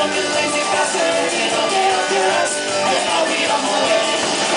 drunken lazy bastard, and I'll get up your ass, and I'll be on my way.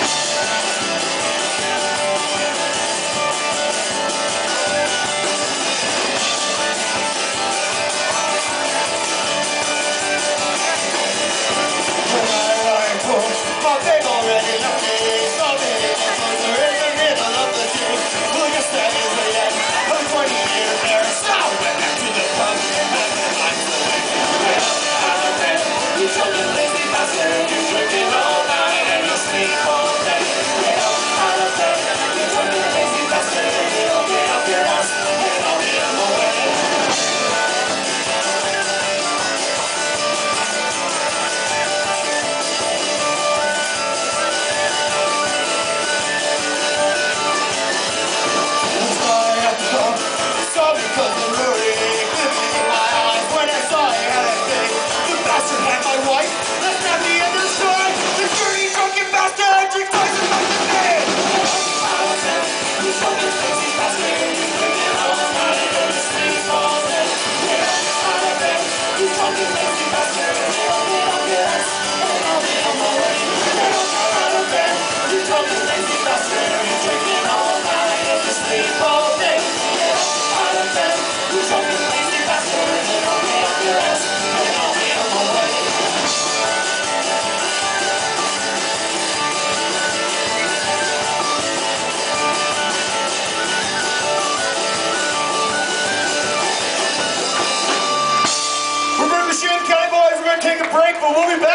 My babe already left me, so many times we're in the middle of the day. Look at that is the end of 20 years there. So I went back to the pub and then the lights away. Get up out of bed, you drunken lazy bastard. You're drinking all night and you sleep all day. Get up out of bed, you drunken lazy bastard. You'll get up your ass and I'll be on my way. Take a break, but we'll be back.